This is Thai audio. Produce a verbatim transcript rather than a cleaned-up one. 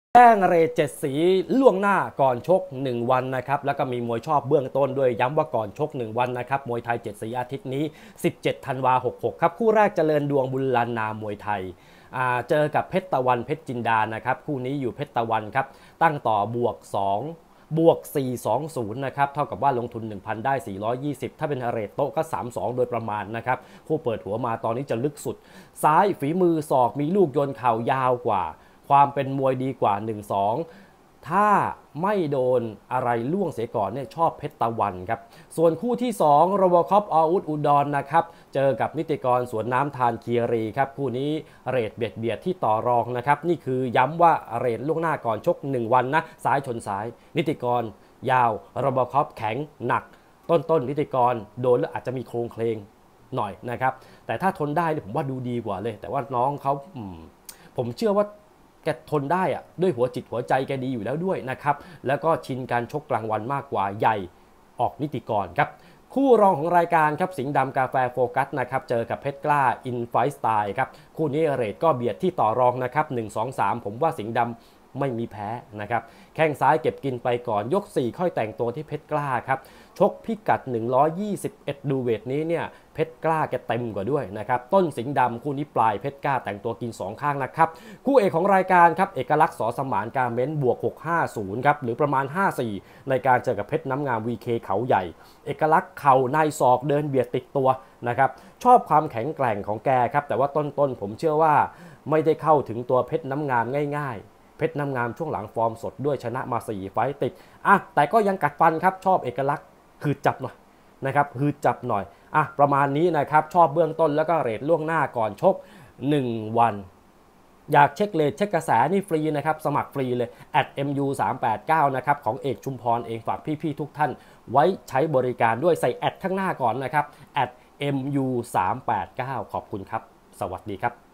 แจ้งเรทเจ็ดสีล่วงหน้าก่อนชกหนึ่งวันนะครับแล้วก็มีมวยชอบเบื้องต้นด้วยย้ำว่าก่อนชกหนึ่งวันนะครับมวยไทยเจ็ดสีอาทิตย์นี้สิบเจ็ดธันวาคมหกสิบหกครับคู่แรกเจริญดวงบุญลานนามวยไทยเจอกับเพชรตะวันเพชรจินดานะครับคู่นี้อยู่เพชรตะวันครับตั้งต่อบวกสองบวกสี่ สอง ศูนย์นะครับเท่ากับว่าลงทุน หนึ่งพัน ได้สี่ร้อยยี่สิบถ้าเป็นเรทโต๊ะก็สาม สองโดยประมาณนะครับคู่เปิดหัวมาตอนนี้จะลึกสุดซ้ายฝีมือศอกมีลูกโยนเข่ายาวกว่าความเป็นมวยดีกว่า หนึ่งสอง ถ้าไม่โดนอะไรล่วงเสียก่อนเนี่ยชอบเพชรตะวันครับส่วนคู่ที่สองโรบคอปอาวุธอุดร นะครับเจอกับนิติกรสวนน้ำทานคีรีครับคู่นี้เรทเบียดเบียดที่ต่อรองนะครับนี่คือย้ำว่าเรทล่วงหน้าก่อนชกหนึ่งวันนะซ้ายชนซ้ายนิติกรยาวโรบคอปแข็งหนักต้นต้นนิติกรโดนแล้วอาจจะมีโครงเคลงหน่อยนะครับแต่ถ้าทนได้ผมว่าดูดีกว่าเลยแต่ว่าน้องเขาผมเชื่อว่าแกทนได้อะด้วยหัวจิตหัวใจแกดีอยู่แล้วด้วยนะครับแล้วก็ชินการชกกลางวันมากกว่าใหญ่ออกนิติกรครับคู่รองของรายการครับสิงห์ดำกาแฟโฟกัสนะครับเจอกับเพชรกล้าอินไฟสไตล์ครับคู่นี้เรทก็เบียดที่ต่อรองนะครับหนึ่ง สอง สามผมว่าสิงห์ดำไม่มีแพ้นะครับแข้งซ้ายเก็บกินไปก่อนยกสี่ค่อยแต่งตัวที่เพชรกล้าครับชกพิกัดหนึ่งร้อยยี่สิบเอ็ดดูเวทนี้เนี่ยเพชรกล้าแกเต็มกว่าด้วยนะครับต้นสิงห์ดำคู่นี้ปลายเพชรกล้าแต่งตัวกินสองข้างนะครับคู่เอกของรายการครับเอกลักษณ์สอสมานการเม้นบวกหกห้าศูนย์ครับหรือประมาณห้าสี่ในการเจอกับเพชรน้ำงาม วี เค เขาใหญ่เอกลักษณ์เข่าในศอกเดินเบียดติดตัวนะครับชอบความแข็งแกร่งของแกครับแต่ว่าต้นๆผมเชื่อว่าไม่ได้เข้าถึงตัวเพชรน้ำงามง่ายๆเพชรน้ำงามช่วงหลังฟอร์มสดด้วยชนะมาสี่ไฟต์ติดอ่ะแต่ก็ยังกัดฟันครับชอบเอกลักษณ์คือจับหน่อยนะครับคือจับหน่อยอ่ะประมาณนี้นะครับชอบเบื้องต้นแล้วก็เรทล่วงหน้าก่อนชกหนึ่งวันอยากเช็คเลทเช็คกระแสนี่ฟรีนะครับสมัครฟรีเลย แอท เอ็ม ยู สามแปดเก้า นะครับของเอกชุมพรเองฝากพี่ๆทุกท่านไว้ใช้บริการด้วยใส่แอดข้างหน้าก่อนนะครับ แอท เอ็ม ยู สามแปดเก้า ขอบคุณครับสวัสดีครับ